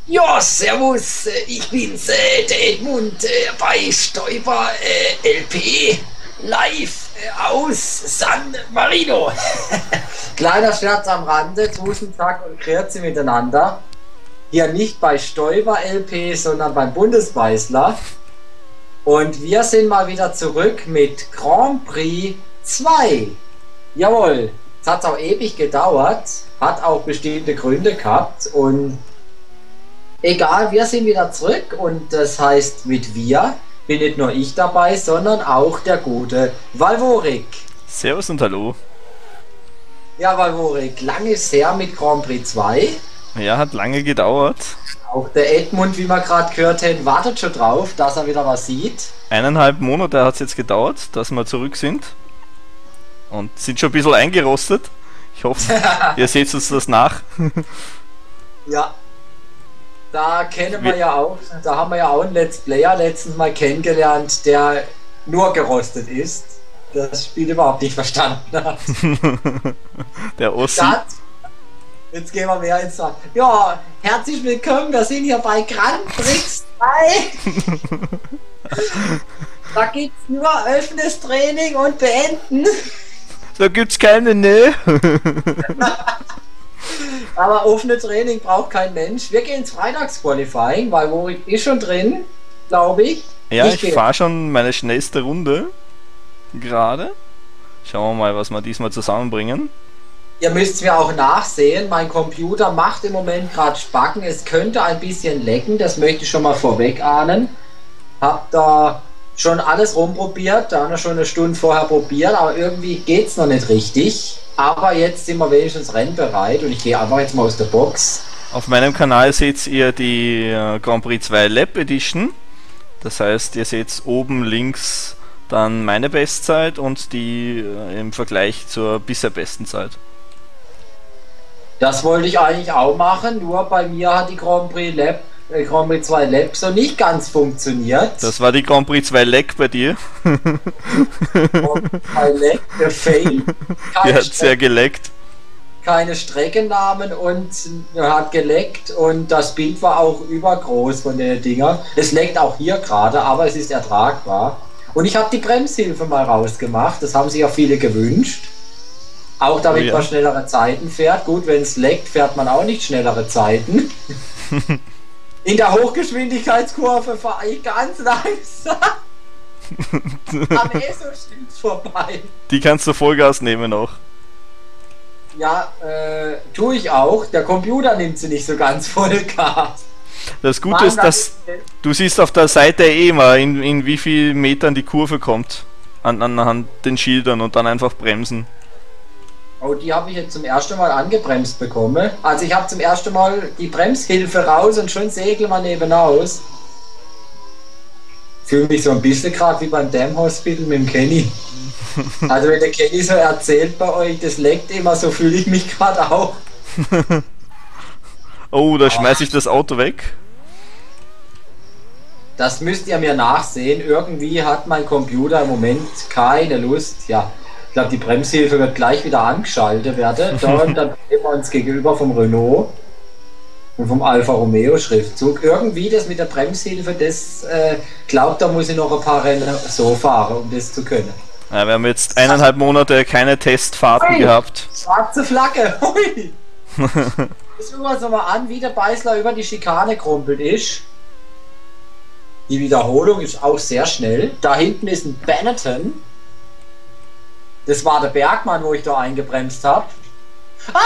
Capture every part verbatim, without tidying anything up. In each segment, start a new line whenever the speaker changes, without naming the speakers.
Ja, servus, äh, ich bin's, äh, der Edmund äh, bei Stoiber äh, L P live äh, aus San Marino. Kleiner Scherz am Rande, Tusensack und Kürze miteinander. Hier nicht bei Stoiber L P, sondern beim Bundesbeißler. Und wir sind mal wieder zurück mit Grand Prix zwei. Jawohl, es hat auch ewig gedauert, hat auch bestimmte Gründe gehabt und egal, wir sind wieder zurück und das heißt mit wir bin nicht nur ich dabei, sondern auch der gute Valvorik.
Servus und hallo.
Ja, Valvorik, lange ist her mit Grand Prix zwei.
Ja, hat lange gedauert.
Auch der Edmund, wie wir gerade gehört haben, wartet schon drauf, dass er wieder was sieht.
Eineinhalb Monate hat es jetzt gedauert, dass wir zurück sind. Und sind schon ein bisschen eingerostet. Ich hoffe, ihr seht uns das nach.
Ja. Da kennen wir ja auch, da haben wir ja auch einen Let's Player letztens mal kennengelernt, der nur gerostet ist. Das Spiel überhaupt nicht verstanden hat.
Der Ossi.
Das, jetzt gehen wir mehr ins Saal. Ja, herzlich willkommen, wir sind hier bei Grand Prix zwei. Da gibt's nur offenes Training und beenden.
Da gibt's keine, ne?
Aber offene Training braucht kein Mensch. Wir gehen ins Freitagsqualifying, weil Worik ist schon drin, glaube ich.
Ja,
ich,
ich fahre schon meine schnellste Runde. Gerade. Schauen wir mal, was wir diesmal zusammenbringen.
Ihr müsst mir auch nachsehen, mein Computer macht im Moment gerade Spacken. Es könnte ein bisschen lecken, das möchte ich schon mal vorweg ahnen. Hab da schon alles rumprobiert, da haben wir schon eine Stunde vorher probiert, aber irgendwie geht es noch nicht richtig. Aber jetzt sind wir wenigstens rennbereit und ich gehe einfach jetzt mal aus der Box.
Auf meinem Kanal seht ihr die äh, Grand Prix zwei Lab Edition. Das heißt, ihr seht oben links dann meine Bestzeit und die äh, im Vergleich zur bisher besten Zeit.
Das wollte ich eigentlich auch machen, nur bei mir hat die Grand Prix Lab, äh, Grand Prix zwei Lab so nicht ganz funktioniert.
Das war die Grand Prix zwei Lag bei dir.
Grand Prix zwei Lag, der Fail.
Die hat sehr geleckt.
Keine Streckennamen und hat geleckt und das Bild war auch übergroß von den Dinger. Es leckt auch hier gerade, aber es ist ertragbar. Und ich habe die Bremshilfe mal rausgemacht, das haben sich ja viele gewünscht. Auch damit oh ja. man schnellere Zeiten fährt. Gut, wenn es leckt, fährt man auch nicht schnellere Zeiten. In der Hochgeschwindigkeitskurve fahre ich ganz langsam. Am ESO stimmt vorbei.
Die kannst du Vollgas nehmen auch.
Ja, äh, tue ich auch. Der Computer nimmt sie nicht so ganz Vollgas.
Das Gute ist, dass du siehst auf der Seite eh mal, in, in wie viel Metern die Kurve kommt. An, anhand den Schildern und dann einfach bremsen.
Oh, die habe ich jetzt zum ersten Mal angebremst bekommen. Also ich habe zum ersten Mal die Bremshilfe raus und schon segeln wir nebenaus. Fühle mich so ein bisschen gerade wie beim Dam Hospital mit dem Kenny. Also wenn der Kenny so erzählt bei euch, das leckt immer, so fühle ich mich gerade auch.
Oh, da schmeiße ich das Auto weg.
Das müsst ihr mir nachsehen. Irgendwie hat mein Computer im Moment keine Lust. Ja, ich glaube, die Bremshilfe wird gleich wieder angeschaltet werden. Da, und dann sehen wir uns gegenüber vom Renault und vom Alfa Romeo Schriftzug. Irgendwie das mit der Bremshilfe, das äh, glaubt, da muss ich noch ein paar Rennen so fahren, um das zu können.
Ja, wir haben jetzt eineinhalb Monate keine Testfahrten
Ui,
gehabt.
Schwarze Flagge! Hui. Jetzt schauen wir uns mal an, wie der Beißler über die Schikane krumpelt ist. Die Wiederholung ist auch sehr schnell. Da hinten ist ein Benetton. Das war der Bergmann, wo ich da eingebremst habe. Ah,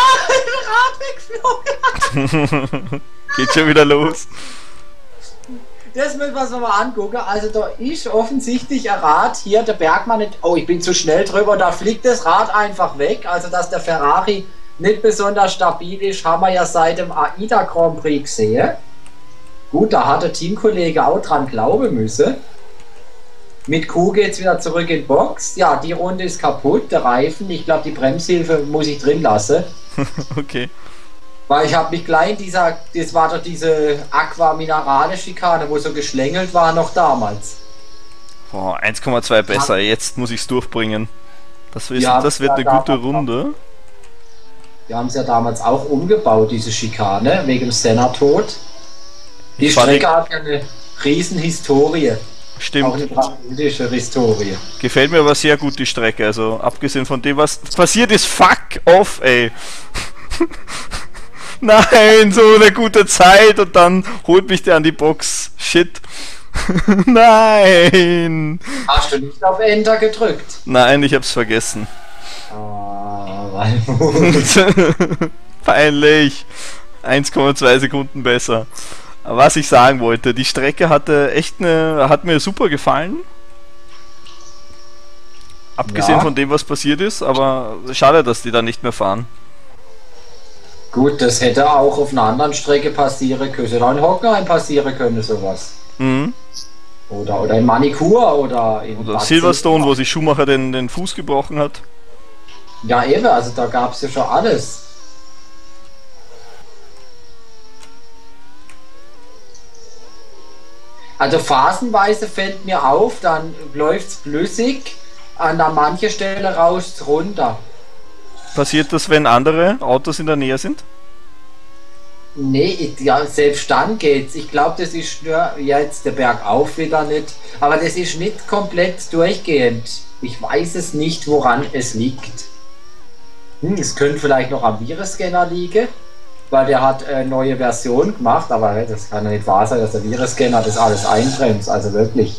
ein Rad wegflogen!
Geht schon wieder los.
Das müssen wir uns mal angucken. Also da ist offensichtlich ein Rad hier, der Bergmann nicht... Oh, ich bin zu schnell drüber. Da fliegt das Rad einfach weg. Also dass der Ferrari nicht besonders stabil ist, haben wir ja seit dem AIDA Grand Prix gesehen. Gut, da hat der Teamkollege auch dran glauben müssen. Mit Q geht's wieder zurück in die Box. Ja, die Runde ist kaputt, der Reifen. Ich glaube, die Bremshilfe muss ich drin lassen.
Okay.
Weil ich habe mich gleich in dieser, das war doch diese Aqua-Minerale-Schikane, wo so geschlängelt war noch damals.
Oh, eins Komma zwei besser, jetzt muss ich es durchbringen. Das, ist,
Ja,
das wird
ja,
eine
da-
gute Runde.
Wir haben es ja damals auch umgebaut, diese Schikane, wegen dem Senna-Tod. Die
Ich fand
Strecke hat ja eine riesen Historie. Auch
Stimmt.
eine dramatische Historie.
Gefällt mir aber sehr gut die Strecke. Also abgesehen von dem, was passiert ist, fuck off, ey. Nein, so eine gute Zeit und dann holt mich der an die Box. Shit. Nein.
Hast du nicht auf Enter gedrückt?
Nein, ich hab's vergessen.
Ah, weil
Peinlich. eins Komma zwei Sekunden besser. Was ich sagen wollte, die Strecke hatte echt eine, hat mir super gefallen. Abgesehen
Ja.
von dem, was passiert ist, aber schade, dass die da nicht mehr fahren.
Gut, das hätte auch auf einer anderen Strecke passieren können. Oder in Hockenheim passieren können, sowas.
Mhm.
Oder, oder in Manikur oder in
Oder
Bad
Silverstone,
Silber.
wo sich Schumacher den, den Fuß gebrochen hat.
Ja, eben, also da gab es ja schon alles. Also phasenweise fällt mir auf, dann läuft es flüssig, an der manche Stelle rauscht runter.
Passiert das, wenn andere Autos in der Nähe sind?
Nee, ich- ja, selbst dann geht's. Ich glaube, das ist nur, ja, jetzt der Berg auf wieder nicht, aber das ist nicht komplett durchgehend. Ich weiß es nicht, woran es liegt. Hm, es könnte vielleicht noch am Virenscanner liegen, weil der hat eine neue Version gemacht, aber das kann ja nicht wahr sein, dass der Virenscanner das alles einbremst, also wirklich.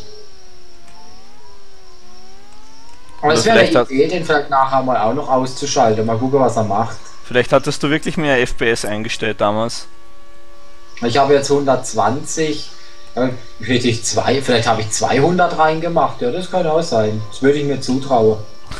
Aber
Oder
es wäre
vielleicht
eine
hat-
Idee, den vielleicht nachher mal auch noch auszuschalten. Mal gucken, was er macht.
Vielleicht hattest du wirklich mehr F P S eingestellt damals.
Ich habe jetzt hundertzwanzig, äh, hätte ich zwei, vielleicht habe ich zweihundert reingemacht, ja, das kann auch sein. Das würde ich mir zutrauen.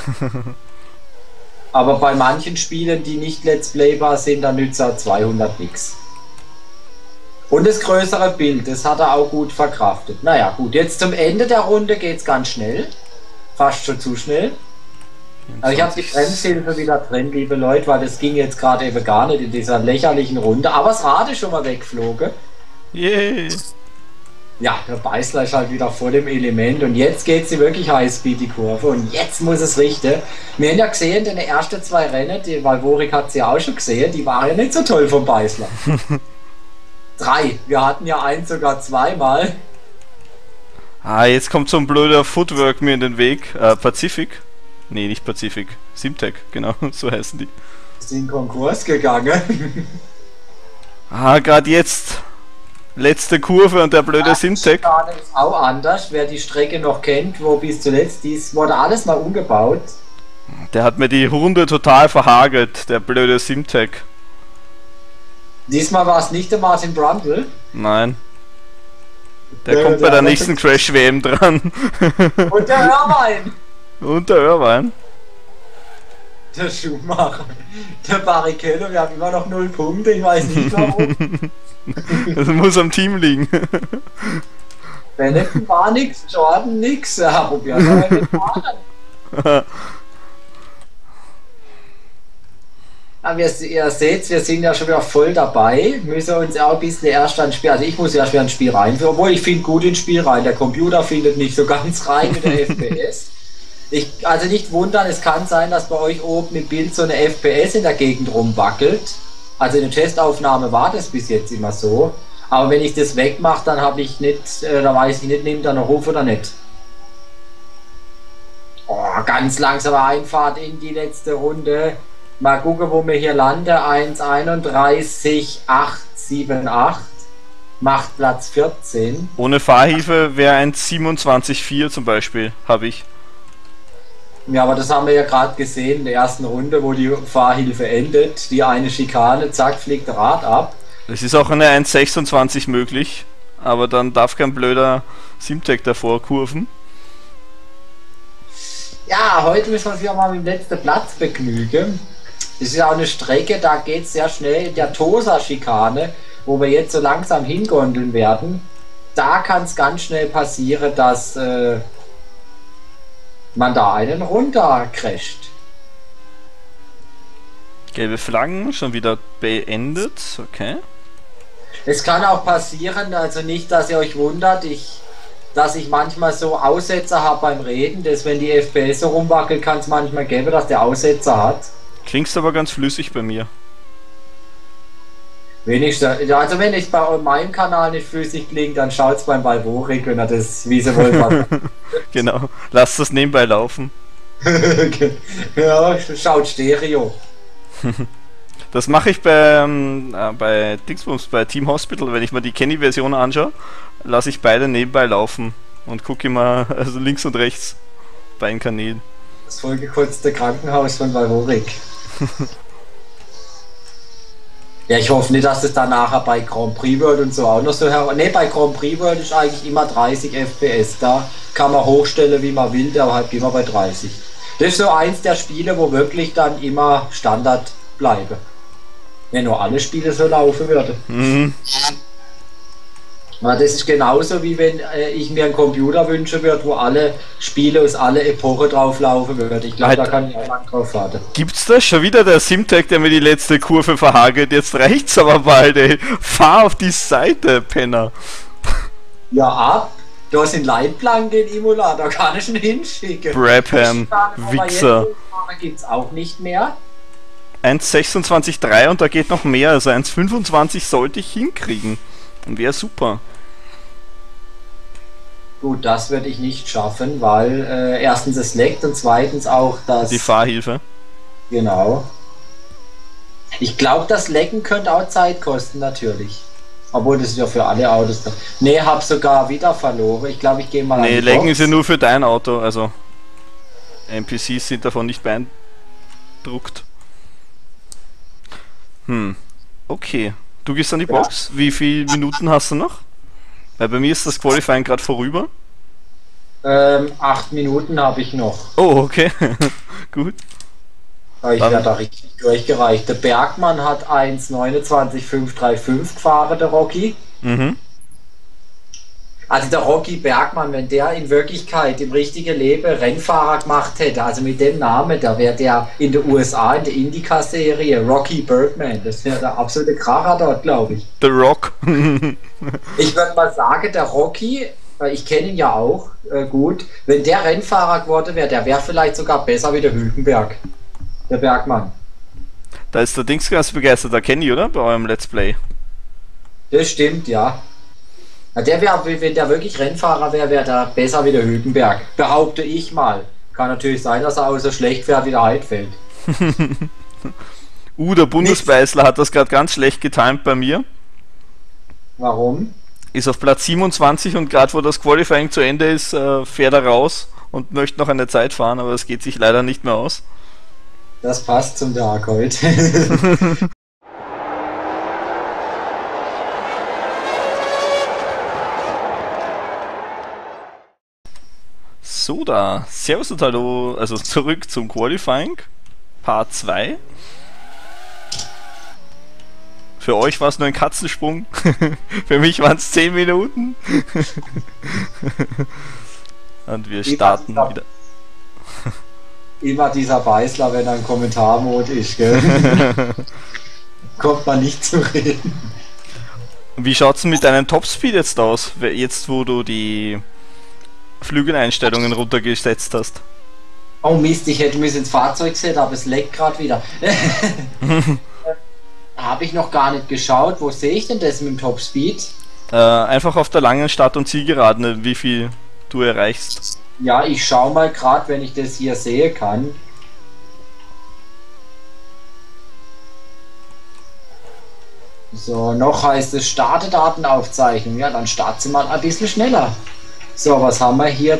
Aber bei manchen Spielen, die nicht Let's Playbar sind, dann nützt er zweihundert nix. Und das größere Bild, das hat er auch gut verkraftet. Naja, gut, jetzt zum Ende der Runde geht es ganz schnell. Fast schon zu schnell. Aber ich habe die Bremshilfe wieder drin, liebe Leute, weil das ging jetzt gerade eben gar nicht in dieser lächerlichen Runde. Aber das Rad ist schon mal weggeflogen.
Yay.
Ja, der Beißler ist halt wieder voll im Element und jetzt geht sie wirklich Highspeed, die Kurve, und jetzt muss es richten. Wir haben ja gesehen, in den ersten zwei Rennen, die Valvorik hat sie ja auch schon gesehen, die waren ja nicht so toll vom Beißler. Drei, wir hatten ja eins sogar zweimal.
Ah, jetzt kommt so ein blöder Footwork mir in den Weg. Äh, Pazifik? Nee, nicht Pazifik. Simtech, genau, so heißen die.
Sind in Konkurs gegangen.
Ah, gerade jetzt. Letzte Kurve und der blöde Simtech.
Schade ist auch anders, wer die Strecke noch kennt, wo bis zuletzt, dies wurde alles mal umgebaut.
Der hat mir die Runde total verhagelt, der blöde Simtech.
Diesmal war es nicht der Martin Brundle.
Nein. Der
Der-
kommt bei
der
der
andere-
nächsten Crash-W M dran.
Und der Irvine.
Und der Irvine.
Der Schuhmacher. Der Barrichello, wir haben immer noch null Punkte, ich weiß nicht warum.
Das muss am Team liegen.
Benetton war nix, Jordan nix. Ja, probieren wir mal mit fahren. Aber ihr, ihr seht, wir sind ja schon wieder voll dabei. Müssen uns auch ein bisschen erst ein Spiel, also ich muss erst wieder ein Spiel reinführen, obwohl ich finde gut ins Spiel rein. Der Computer findet nicht so ganz rein mit der F P S. Ich, also nicht wundern, es kann sein, dass bei euch oben im Bild so eine F P S in der Gegend rumwackelt. Also in der Testaufnahme war das bis jetzt immer so. Aber wenn ich das wegmache, dann habe ich nicht, äh, da weiß ich nicht, nimmt er noch Ruf oder nicht. Oh, ganz langsame Einfahrt in die letzte Runde. Mal gucken, wo wir hier landen. eins einunddreißig acht sieben acht. Macht Platz vierzehn.
Ohne Fahrhilfe wäre ein siebenundzwanzig vier zum Beispiel, habe ich.
Ja, aber das haben wir ja gerade gesehen in der ersten Runde, wo die Fahrhilfe endet. Die eine Schikane, zack, fliegt der Rad ab.
Es ist auch eine eins sechsundzwanzig möglich, aber dann darf kein blöder Simtech davor kurven.
Ja, heute müssen wir uns ja mal mit dem letzten Platz begnügen. Das ist ja auch eine Strecke, da geht es sehr schnell in der Tosa-Schikane, wo wir jetzt so langsam hingondeln werden. Da kann es ganz schnell passieren, dass äh, man da einen runtercrasht.
Gelbe Flaggen, schon wieder beendet, okay.
Es kann auch passieren, also nicht, dass ihr euch wundert, ich, dass ich manchmal so Aussetzer habe beim Reden, dass wenn die F P S so rumwackelt, kann es manchmal geben, dass der Aussetzer hat.
Klingst aber ganz flüssig bei mir.
Wenigstens, ja, also wenn ich bei meinem Kanal nicht flüssig klingt, dann schaut's beim Balvorik, wenn er das, wie sie wollen.
Genau, lass das nebenbei laufen.
Ja, schaut Stereo.
Das mache ich bei, ähm, äh, bei Dingsbums, bei Team Hospital, wenn ich mir die Kenny-Version anschaue, lasse ich beide nebenbei laufen und gucke immer also links und rechts bei den Kanälen.
Das vollgekotzte Krankenhaus von Balvorik. Ja, ich hoffe nicht, dass es dann nachher bei Grand Prix World und so auch noch so her... Ne, bei Grand Prix World ist eigentlich immer dreißig F P S. Da kann man hochstellen, wie man will, der halt immer bei dreißig. Das ist so eins der Spiele, wo wirklich dann immer Standard bleibe. Wenn nur alle Spiele so laufen würden.
Mhm.
Das ist genauso wie wenn äh, ich mir einen Computer wünschen würde, wo alle Spiele aus alle Epoche drauf laufen würden. Ich glaube, da kann ich auch lang drauf warten.
Gibt's da schon wieder der Simtech, der mir die letzte Kurve verhagelt? Jetzt reicht's aber bald, ey. Fahr auf die Seite, Penner.
Ja, ab. Da sind Leitplanken in Imola, da kann ich ihn hinschicken.
Brabham, Wichser.
Gibt's auch nicht mehr.
eins sechsundzwanzig Komma drei und da geht noch mehr, also eins fünfundzwanzig sollte ich hinkriegen. Wäre super.
Gut, das werde ich nicht schaffen, weil äh, erstens es leckt und zweitens auch das...
Die Fahrhilfe.
Genau. Ich glaube, das Lecken könnte auch Zeit kosten, natürlich. Obwohl, das ist ja für alle Autos da. Ne, hab sogar wieder verloren. Ich glaube, ich gehe mal...
Ne, Lecken ist ja nur für dein Auto, also... N P Cs sind davon nicht beeindruckt. Hm, okay. Du gehst an die Box. Ja. Wie viele Minuten hast du noch? Weil bei mir ist das Qualifying gerade vorüber.
Ähm, acht Minuten habe ich noch.
Oh, okay. Gut.
Aber ich werde da richtig durchgereicht. Der Bergmann hat eins neunundzwanzig fünf drei fünf gefahren, der Rocky.
Mhm.
Also der Rocky Bergmann, wenn der in Wirklichkeit im richtigen Leben Rennfahrer gemacht hätte, also mit dem Namen, da wäre der in den U S A in der Indica-Serie Rocky Birdman. Das wäre der absolute Kracher dort, glaube ich.
The Rock.
Ich würde mal sagen, der Rocky, ich kenne ihn ja auch äh, gut, wenn der Rennfahrer geworden wäre, der wäre vielleicht sogar besser wie der Hülkenberg. Der Bergmann.
Da ist der Dings ganz begeistert, der Kenny, oder? Bei eurem Let's Play.
Das stimmt, ja. Ja, der wäre, wenn der wirklich Rennfahrer wäre, wäre der besser wie der Hülkenberg. Behaupte ich mal. Kann natürlich sein, dass er auch so schlecht fährt wie der Heidfeld.
uh, der Bundesbeißler hat das gerade ganz schlecht getimt bei mir.
Warum?
Ist auf Platz siebenundzwanzig und gerade wo das Qualifying zu Ende ist, äh, fährt er raus und möchte noch eine Zeit fahren, aber es geht sich leider nicht mehr aus.
Das passt zum Tag heute.
So, da. Servus und hallo. Also zurück zum Qualifying. Part zwei. Für euch war es nur ein Katzensprung. Für mich waren es zehn Minuten. Und wir starten
immer
wieder.
Immer dieser Beißler, wenn er im Kommentarmod ist, gell? Kommt man nicht zu reden.
Wie schaut es mit deinem Topspeed jetzt aus? Jetzt, wo du die Flügeleinstellungen runtergesetzt hast.
Oh Mist, ich hätte mich ins Fahrzeug gesetzt, aber es leckt gerade wieder. Habe ich noch gar nicht geschaut. Wo sehe ich denn das mit dem Topspeed?
Äh, einfach auf der langen Start- und Zielgeraden, wie viel du erreichst.
Ja, ich schaue mal gerade, wenn ich das hier sehe kann. So, noch heißt es Startdatenaufzeichnung. Ja, dann start sie mal ein bisschen schneller. So, was haben wir hier?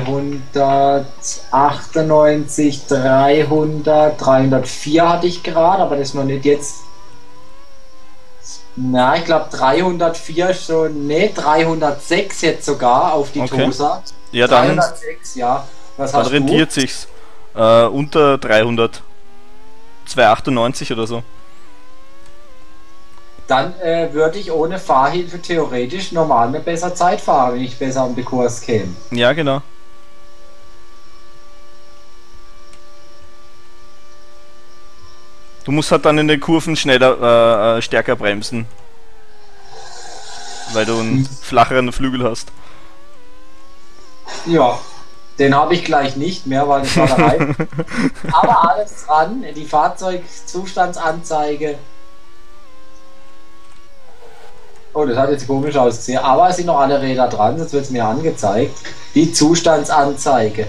zweihundertachtundneunzig, dreihundert, dreihundertvier hatte ich gerade, aber das ist noch nicht jetzt. Na, ich glaube dreihundertvier schon, ne, dreihundertsechs jetzt sogar auf die
okay.
Tosa.
Ja, dann
dreihundertsechs, ja. Was
dann
hast
rentiert
du?
sich's. Äh, unter dreihundert. zweihundertachtundneunzig oder so.
Dann äh, würde ich ohne Fahrhilfe theoretisch normal eine bessere Zeit fahren, wenn ich besser um den Kurs käme.
Ja, genau. Du musst halt dann in den Kurven schneller, äh, stärker bremsen. Weil du einen flacheren Flügel hast.
Ja, den habe ich gleich nicht mehr, weil das war der Reifen. Aber alles dran, die Fahrzeugzustandsanzeige. Oh, das hat jetzt komisch ausgesehen. Aber es sind noch alle Räder dran, sonst wird es mir angezeigt. Die Zustandsanzeige.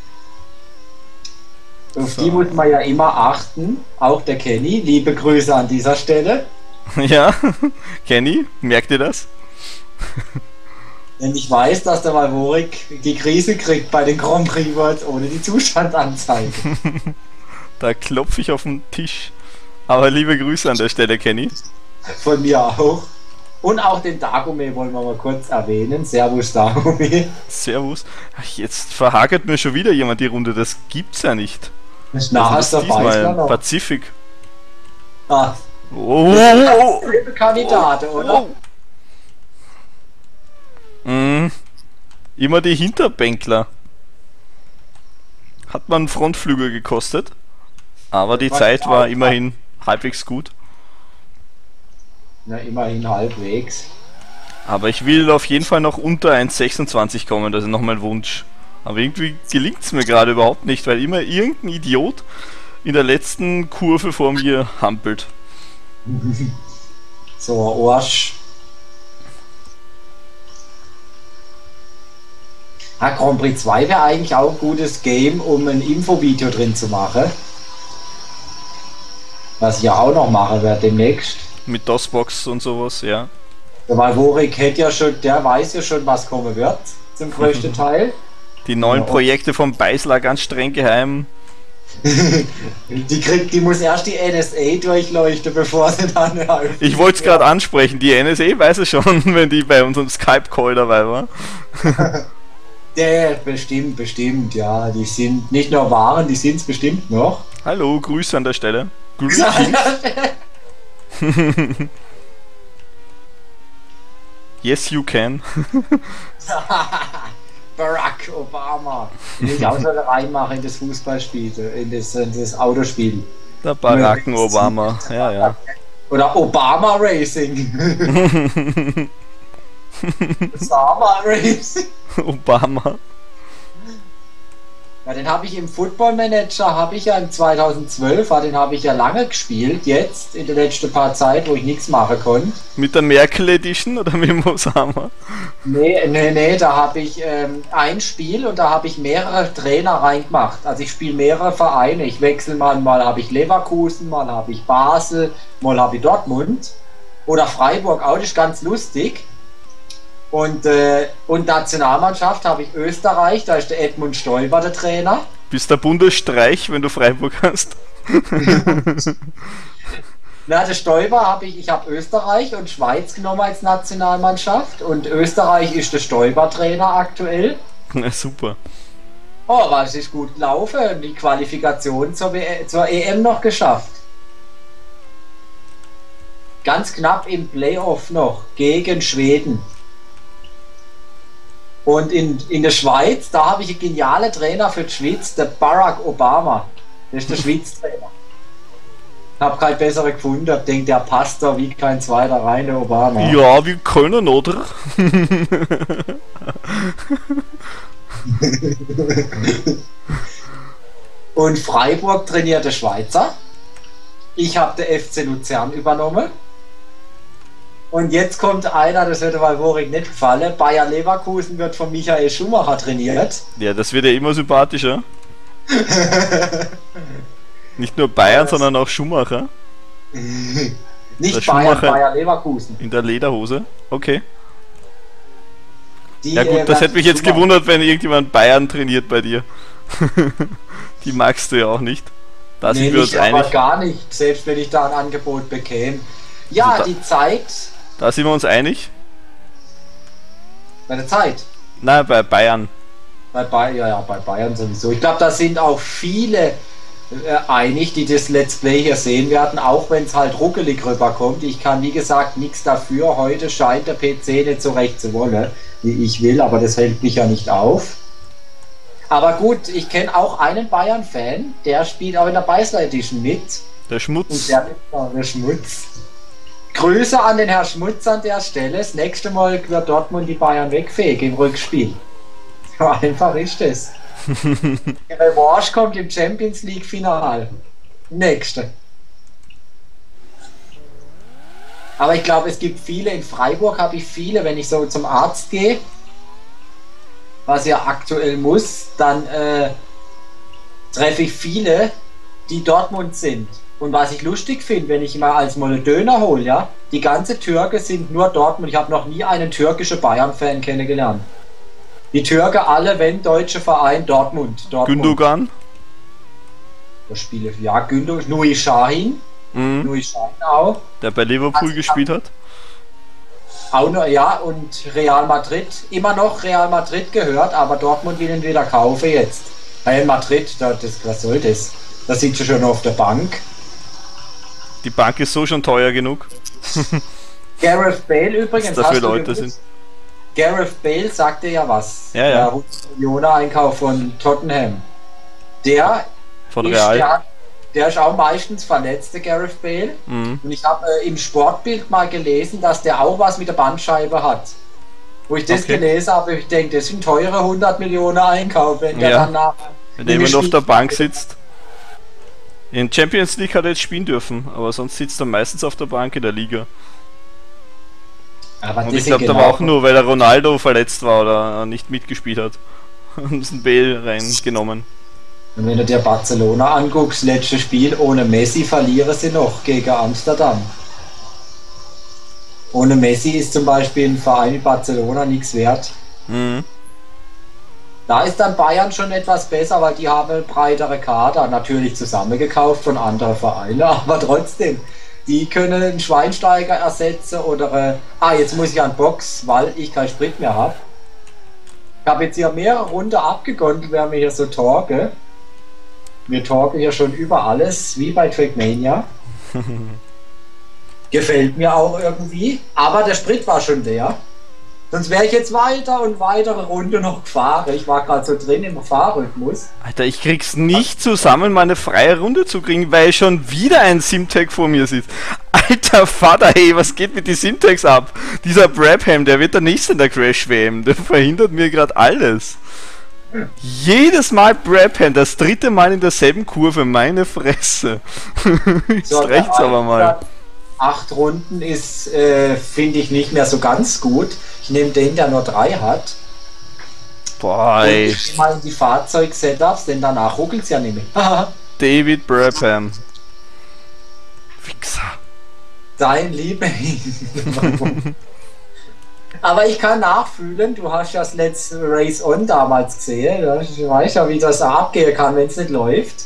Auf
So.
die muss man ja immer achten. Auch der Kenny. Liebe Grüße an dieser Stelle.
Ja, Kenny, merkt ihr das?
Denn ich weiß, dass der Valvorik die Krise kriegt bei den Grand Prix Worlds ohne die Zustandsanzeige.
Da klopfe ich auf den Tisch. Aber liebe Grüße an der Stelle, Kenny.
Von mir auch. Und auch den Dagome wollen wir mal kurz erwähnen. Servus Dagome.
Servus. Ach, jetzt verhagelt mir schon wieder jemand die Runde. Das gibt's ja nicht.
Na,
Was
hast
ist
du
diesmal?
noch.
Pazifik.
Ah,
Oh, oh,
Kandidat, oder?
oh. Mm, immer die Hinterbänkler. Hat man einen Frontflügel gekostet. Aber die
Was
Zeit
auch
war
hat.
immerhin halbwegs gut.
Na, immerhin halbwegs.
Aber ich will auf jeden Fall noch unter eins Komma sechsundzwanzig kommen, das ist noch mein Wunsch. Aber irgendwie gelingt es mir gerade überhaupt nicht, weil immer irgendein Idiot in der letzten Kurve vor mir hampelt.
So, Arsch. Ah, Grand Prix zwei wäre eigentlich auch ein gutes Game, um ein Infovideo drin zu machen. Was ich ja auch noch machen werde demnächst.
Mit DOSBox und sowas, ja.
Der Valvorik hätte ja schon, der weiß ja schon, was kommen wird, zum größten Teil.
Die neuen
Ja.
Projekte vom Beisler ganz streng geheim.
Die kriegt, die muss erst die N S A durchleuchten, bevor sie dann
Ich wollte es gerade ansprechen, die N S A weiß es schon, wenn die bei unserem Skype-Call dabei war.
Ja, bestimmt, bestimmt, ja. Die sind nicht nur waren, die sind es bestimmt noch.
Hallo, Grüße an der Stelle. Grüße. Yes, you can.
Barack Obama. Den ich auch schon reinmache in das Fußballspiel, in das, in das Autospiel.
Der Baracken Obama, ja, ja.
Oder Obama Racing. Obama Racing.
Obama.
Ja, den habe ich im Football Manager, habe ich ja im zweitausendzwölf, den habe ich ja lange gespielt, jetzt in der letzten paar Zeit, wo ich nichts machen konnte.
Mit der Merkel Edition oder mit dem Osama?
Nee, nee, nee, da habe ich ähm, ein Spiel und da habe ich mehrere Trainer reingemacht. Also ich spiele mehrere Vereine. Ich wechsle mal, mal habe ich Leverkusen, mal habe ich Basel, mal habe ich Dortmund oder Freiburg auch, das ist ganz lustig. Und, äh, und Nationalmannschaft habe ich Österreich, da ist der Edmund Stoiber der Trainer.
Bist der Bundesstreich, wenn du Freiburg hast?
Na, der Stoiber habe ich, ich habe Österreich und Schweiz genommen als Nationalmannschaft und Österreich ist der Stoiber-Trainer aktuell.
Na, super.
Oh, aber es ist gut gelaufen, die Qualifikation zur, W- zur E M noch geschafft. Ganz knapp im Playoff noch gegen Schweden. Und in, in der Schweiz, da habe ich einen genialen Trainer für die Schweiz, der Barack Obama. Das ist der Schweiz-Trainer. Ich habe keinen besseren gefunden, ich denke, der passt da wie kein zweiter rein, der Obama.
Ja, wir können, oder?
Und Freiburg trainiert der Schweizer. Ich habe der F C Luzern übernommen. Und jetzt kommt einer, das wird der Valvorik nicht gefallen. Bayer Leverkusen wird von Michael Schumacher trainiert.
Ja, das wird ja immer sympathischer. Nicht nur Bayern, sondern auch Schumacher.
Nicht
Der
Bayern,
Schumacher-
Bayer Leverkusen.
In der Lederhose. Okay.
Die,
Ja gut,
äh,
das hätte mich jetzt
Schumacher-
gewundert, wenn irgendjemand Bayern trainiert bei dir. Die magst du ja auch nicht. Da
Nee,
sind wir uns
nicht, aber
einig.
gar nicht, selbst wenn ich da ein Angebot bekäme. Ja,
Also da-
die Zeit,
Da sind wir uns einig.
bei der Zeit.
Nein, bei Bayern.
Bei Bayern, ja, ja, bei Bayern sowieso. Ich glaube, da sind auch viele äh, einig, die das Let's Play hier sehen werden, auch wenn es halt ruckelig rüberkommt. Ich kann, wie gesagt, nichts dafür. Heute scheint der P C nicht so recht zu wollen, wie ich will, aber das hält mich ja nicht auf. Aber gut, ich kenne auch einen Bayern-Fan, der spielt auch in der Beisler Edition mit.
Der
Und
Schmutz.
der, der Schmutz. Grüße an den Herrn Schmutz an der Stelle. Das nächste Mal wird Dortmund die Bayern wegfegen im Rückspiel. So einfach ist es. Die Revanche kommt im Champions League Final. Nächste. Aber ich glaube, es gibt viele, in Freiburg habe ich viele, wenn ich so zum Arzt gehe, was ja aktuell muss, dann äh, treffe ich viele, die Dortmund sind. Und was ich lustig finde, wenn ich mal als mal einen Döner hole, ja, die ganze Türke sind nur Dortmund. Ich habe noch nie einen türkischen Bayern-Fan kennengelernt. Die Türke alle, wenn deutsche Verein, Dortmund. Dortmund.
Gündogan?
Das Spiele, ja, Gündogan, Nuri Sahin.
Mhm.
Nuri Sahin auch.
Der bei Liverpool
Also,
gespielt hat.
Auch noch, ja, und Real Madrid, immer noch Real Madrid gehört, aber Dortmund will ihn wieder kaufen jetzt. Real Madrid, das, was soll das? Da sitzt du schon auf der Bank.
Die Bank ist so schon teuer genug.
Gareth Bale übrigens,
Was dafür
hast du
Leute
gewusst?
sind.
Gareth Bale sagte ja was.
Ja, ja.
Der hundert Millionen Einkauf von Tottenham. Der
Von
ist,
Real.
Der, der ist auch meistens verletzt, der Gareth Bale.
Mhm.
Und ich habe äh, im Sportbild mal gelesen, dass der auch was mit der Bandscheibe hat. Wo ich das
Okay.
gelesen habe, ich denke, das sind teure hundert Millionen Einkauf, wenn der
Ja.
dann nach...
Wenn der immer nur auf der Bank sitzt. In Champions League hat er jetzt spielen dürfen, aber sonst sitzt er meistens auf der Bank in der Liga.
Aber
Und
das
ich
sind
glaube, da
genau-
war auch nur, weil der Ronaldo verletzt war oder nicht mitgespielt hat. Haben sie einen Bale reingenommen.
Und wenn du dir Barcelona anguckst, letztes Spiel ohne Messi verlieren sie noch gegen Amsterdam. Ohne Messi ist zum Beispiel ein Verein wie Barcelona nichts wert.
Mhm.
Da ist dann Bayern schon etwas besser, weil die haben eine breitere Kader, natürlich zusammengekauft von anderen Vereinen, aber trotzdem, die können einen Schweinsteiger ersetzen oder... Äh, ah, jetzt muss ich an Box, weil ich keinen Sprit mehr habe. Ich habe jetzt hier mehrere Runden abgegondelt, während wir hier so talken. Wir talken hier schon über alles, wie bei Trackmania. Gefällt mir auch irgendwie, aber der Sprit war schon leer. Sonst wäre ich jetzt weiter und weitere Runde noch gefahren. Ich war gerade so drin im Fahrrhythmus.
Alter, ich krieg's nicht zusammen, meine freie Runde zu kriegen, weil schon wieder ein Simtech vor mir sitzt. Alter Vater, hey, was geht mit den Simtex ab? Dieser Brabham, der wird der nächste in der Crash-W M. Der verhindert mir gerade alles. Jedes Mal Brabham, das dritte Mal in derselben Kurve, meine Fresse. Jetzt
So,
reicht's
der
aber mal.
Acht Runden ist, äh, finde ich, nicht mehr so ganz gut. Ich nehme den, der nur drei hat.
Boah,
Und
ey.
ich gehe mal in die Fahrzeug-Setups, denn danach ruckelt's ja nicht mehr.
David Brabham. Wichser.
Dein Liebling. Aber ich kann nachfühlen, du hast ja das letzte Race On damals gesehen. Ja, ich weiß ja, wie das abgehen kann, wenn es nicht läuft.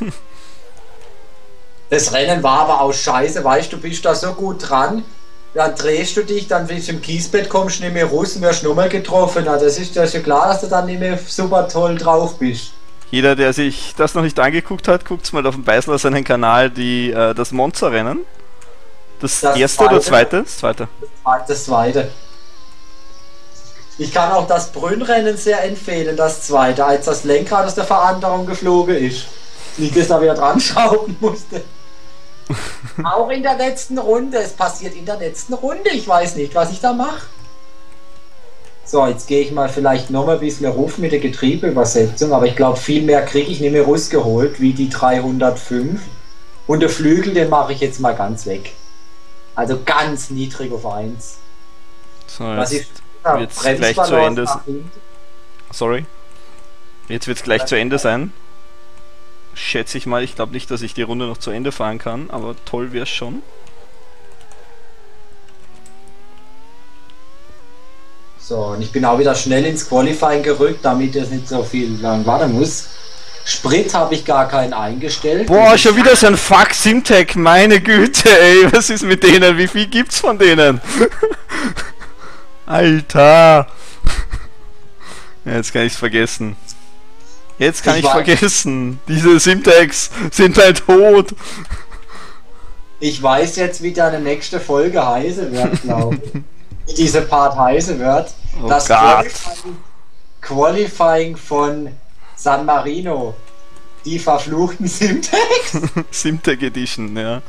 Das Rennen war aber auch scheiße, weißt du, bist da so gut dran, dann drehst du dich, dann wenn du im Kiesbett kommst, nicht mehr raus und wirst nochmal getroffen. Na, das ist ja schon klar, dass du dann nicht mehr super toll drauf bist.
Jeder, der sich das noch nicht angeguckt hat, guckt's mal auf dem Beißler seinen Kanal, die, äh, das Monza-Rennen. Das,
Das
erste oder
zweite.
zweite? Das zweite.
Das zweite. Ich kann auch das Brünnrennen sehr empfehlen, das zweite, als das Lenkrad aus der Veranderung geflogen ist. Ich das da wieder dran schrauben musste. Auch in der letzten Runde. Es passiert in der letzten Runde. Ich weiß nicht, was ich da mache. So, jetzt gehe ich mal vielleicht noch mal ein bisschen ruf mit der Getriebeübersetzung, aber ich glaube, viel mehr kriege ich nicht mehr rausgeholt, wie die dreihundertfünf. Und der Flügel, den mache ich jetzt mal ganz weg. Also ganz niedrig auf eins.
So,
Was
jetzt
ich
wird's gleich zu Ende. Sorry. Jetzt wird's gleich zu Ende sein. Schätze ich mal, ich glaube nicht, dass ich die Runde noch zu Ende fahren kann, aber toll wäre es schon.
So, und ich bin auch wieder schnell ins Qualifying gerückt, damit es nicht so viel lang warten muss. Sprit habe ich gar keinen eingestellt.
Boah, schon wieder so ein Fuck Simtech, meine Güte, ey, was ist mit denen? Wie viel gibt's von denen? Alter! Ja, jetzt kann ich's vergessen. Jetzt kann
Ich
ich
weiß-
vergessen. Diese Simtex sind halt tot.
Ich weiß jetzt, wie deine nächste Folge heißen wird, glaube ich. Wie diese Part heißen wird.
Oh
das
Gott.
Qualifying, Qualifying von San Marino. Die verfluchten Simtex.
Simtech Edition, ja.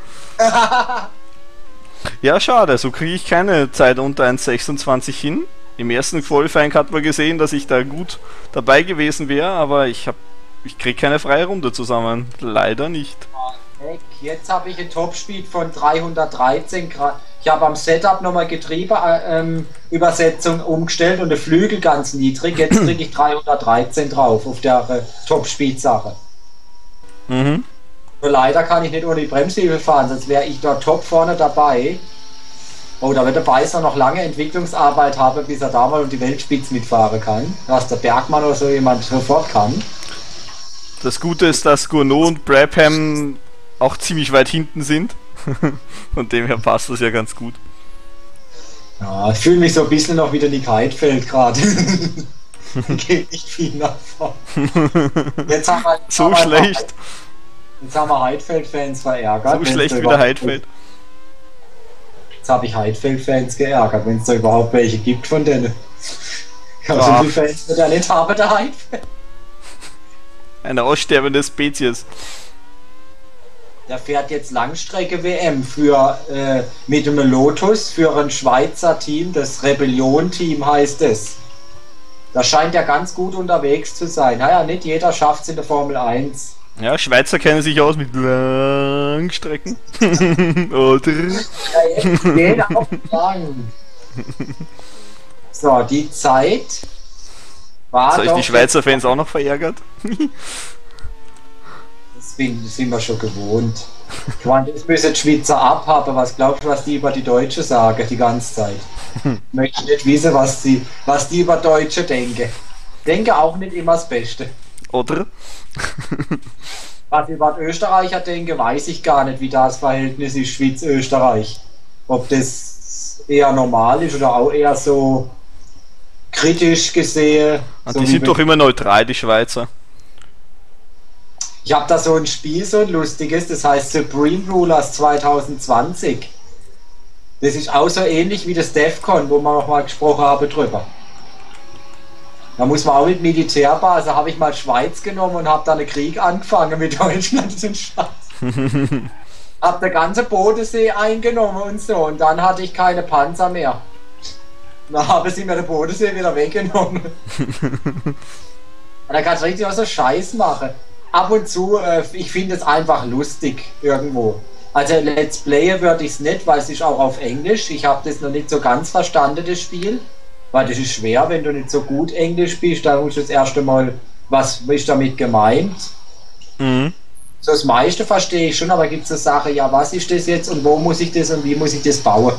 Ja, schade, so kriege ich keine Zeit unter eins sechsundzwanzig hin. Im ersten Qualifying hat man gesehen, dass ich da gut dabei gewesen wäre, aber ich habe ich kriege keine freie Runde zusammen. Leider nicht.
Jetzt habe ich ein Topspeed von dreihundertdreizehn Grad. Ich habe am Setup nochmal Getriebeübersetzung ähm, umgestellt und der Flügel ganz niedrig. Jetzt kriege ich dreihundertdreizehn drauf auf der äh, Top-Speed-Sache.
Mhm.
Nur leider kann ich nicht ohne die Bremshilfe fahren, sonst wäre ich dort top vorne dabei. Oh, da wird der Beißer noch lange Entwicklungsarbeit haben, bis er da mal um die Weltspitze mitfahren kann. Was der Bergmann oder so jemand sofort kann.
Das Gute ist, dass Gounod und Brabham auch ziemlich weit hinten sind. Von dem her passt das ja ganz gut.
Ja, ich fühle mich so ein bisschen noch wie der Nick Heidfeld gerade. Geht nicht viel nach vorne. Jetzt haben wir, jetzt
so
haben wir
schlecht.
Jetzt haben wir Heidfeld-Fans verärgert.
So schlecht wie der Heidfeld.
Jetzt habe ich Heidfeld-Fans geärgert, wenn es da überhaupt welche gibt von denen. Ich habe
Ja.
so viele Fans wird er nicht haben, der Heidfeld.
Eine aussterbende Spezies.
Der fährt jetzt Langstrecke-W M für äh, mit dem Lotus für ein Schweizer Team, das Rebellion-Team heißt es. Da scheint er ganz gut unterwegs zu sein. Naja, nicht jeder schafft es in der Formel eins.
Ja, Schweizer kennen sich aus mit Langstrecken. Oder?
Ja, jetzt geht auch lang. So, die Zeit war
Soll ich
doch
die Schweizer Fans auch noch verärgert?
Das bin- das sind wir schon gewohnt. Ich meine, das müssen die Schweizer abhaben. Was glaubst du, was die über die Deutsche sagen die ganze Zeit? Ich möchte nicht wissen, was die, was die über Deutsche denken. Denke auch nicht immer das Beste.
Oder?
Was ich über die Österreicher denke, weiß ich gar nicht, wie das Verhältnis ist Schweiz-Österreich. Ob das eher normal ist oder auch eher so kritisch gesehen.
Und
So
die
wie
sind
wenn-
doch immer neutral, die Schweizer.
Ich habe da so ein Spiel, so ein lustiges, das heißt Supreme Rulers zwanzig zwanzig. Das ist auch so ähnlich wie das DEFCON, wo wir noch mal gesprochen haben drüber. Da muss man auch mit Militärbasis, habe ich mal Schweiz genommen und habe dann einen Krieg angefangen mit Deutschland und Scheiß. Hab den ganzen Bodensee eingenommen und so und dann hatte ich keine Panzer mehr. Dann haben sie mir den Bodensee wieder weggenommen. Und da kannst du richtig auch so Scheiß machen. Ab und zu, äh, ich finde es einfach lustig irgendwo. Also Let's Player würde ich es nicht, weil es ist auch auf Englisch. Ich habe das noch nicht so ganz verstanden, das Spiel. Weil das ist schwer, wenn du nicht so gut Englisch bist, dann musst du das erste Mal, was ist damit gemeint?
Mhm.
So das meiste verstehe ich schon, aber gibt es eine Sache, ja, was ist das jetzt und wo muss ich das und wie muss ich das bauen?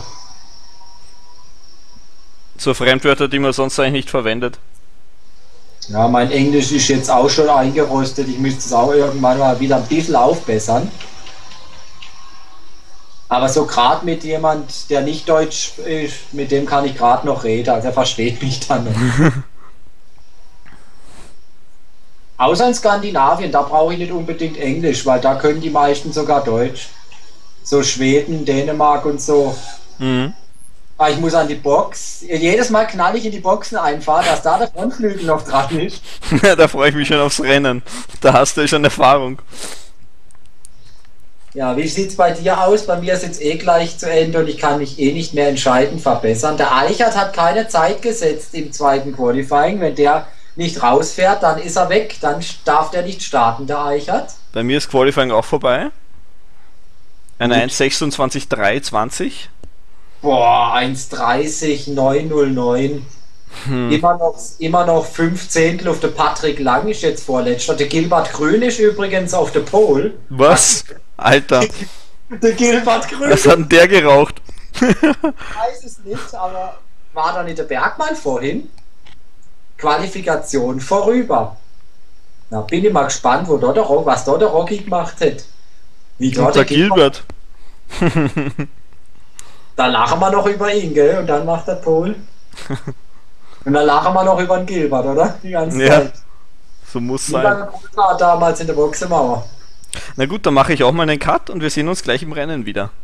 So Fremdwörter, die man sonst eigentlich nicht verwendet.
Ja, mein Englisch ist jetzt auch schon eingerostet. Ich müsste es auch irgendwann mal wieder ein bisschen aufbessern. Aber so gerade mit jemand, der nicht Deutsch ist, mit dem kann ich gerade noch reden. Also er versteht mich dann noch. Außer in Skandinavien, da brauche ich nicht unbedingt Englisch, weil da können die meisten sogar Deutsch. So Schweden, Dänemark und so.
Mhm.
Ah, ich muss an die Box. Jedes Mal knall ich in die Boxen einfahren, dass da der Frontflügel noch dran ist.
Da freue ich mich schon aufs Rennen. Da hast du ja schon Erfahrung.
Ja, wie sieht's bei dir aus? Bei mir ist jetzt eh gleich zu Ende und ich kann mich eh nicht mehr entscheiden verbessern. Der Eichert hat keine Zeit gesetzt im zweiten Qualifying. Wenn der nicht rausfährt, dann ist er weg. Dann darf der nicht starten, der Eichert.
Bei mir ist Qualifying auch vorbei. Ein eins sechsundzwanzig drei zwanzig.
Boah, eins dreißig neunhundertneun.
Hm.
Immer noch, immer noch fünf Zehntel auf der Patrick Lang ist jetzt vorletzter. Der Gilbert Grün ist übrigens auf der Pole.
Was? Alter,
Der Gilbert Grün.
was hat denn der geraucht?
Ich weiß es nicht, aber war da nicht der Bergmann vorhin? Qualifikation vorüber. Na, bin ich mal gespannt, wo dort der Rock, was dort der Rocky gemacht hat. Wie dort
Und der Gilbert.
Da lachen wir noch über ihn, gell? Und dann macht der Pol. Und dann lachen wir noch über den Gilbert, oder? Die ganze
Ja,
Zeit.
so muss
Wie
sein.
beim Pol war damals in der Boxemauer.
Na gut, dann mache ich auch mal einen Cut und wir sehen uns gleich im Rennen wieder.